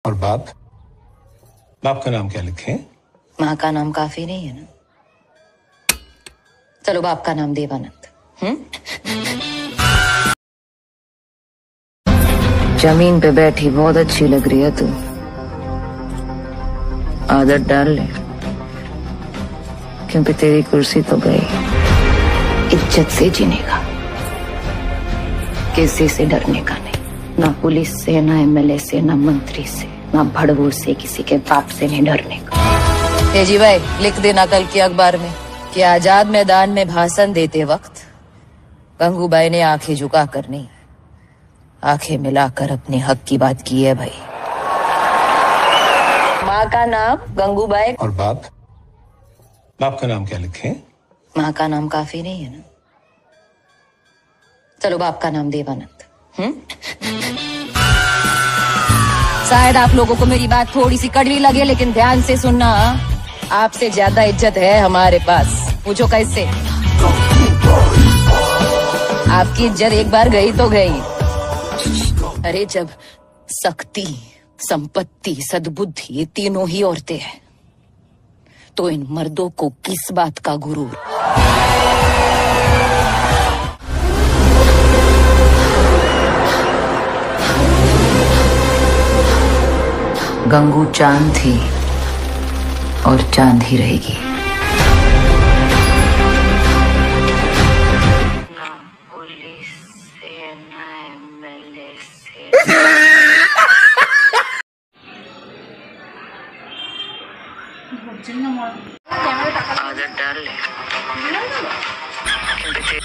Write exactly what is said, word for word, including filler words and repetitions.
और बाप बाप का नाम क्या लिखें? माँ का नाम काफी नहीं है ना? चलो बाप का नाम देवानंद। हम्म जमीन पे बैठी बहुत अच्छी लग रही है तू। आदत डाल ले, क्योंकि तेरी कुर्सी तो गई। इज्जत से जीने का, किसी से डरने का नहीं। ना पुलिस से, ना एमएलए से, ना मंत्री से, ना भड़वों से, किसी के बाप से नहीं डरने का। ए जी भाई, लिख देना कल के अखबार में कि आजाद मैदान में भाषण देते वक्त गंगूबाई ने आंखें झुका कर नहीं, आंखें मिलाकर अपने हक की बात की है भाई। माँ का नाम गंगूबाई और बाप बाप का नाम क्या लिखें? माँ का नाम काफी नहीं है ना? चलो बाप का नाम देवानंद। हम्म शायद आप लोगों को मेरी बात थोड़ी सी कड़वी लगे, लेकिन ध्यान से सुनना। आपसे ज्यादा इज्जत है हमारे पास। पूछो कैसे? आपकी इज्जत एक बार गई तो गई। अरे जब शक्ति, संपत्ति, सद्बुद्धि ये तीनों ही औरतें हैं, तो इन मर्दों को किस बात का गुरूर? गंगू चांद थी और चांद ही रहेगी। ना पुलिस से, ना एमएलए से। आदत डाल ले,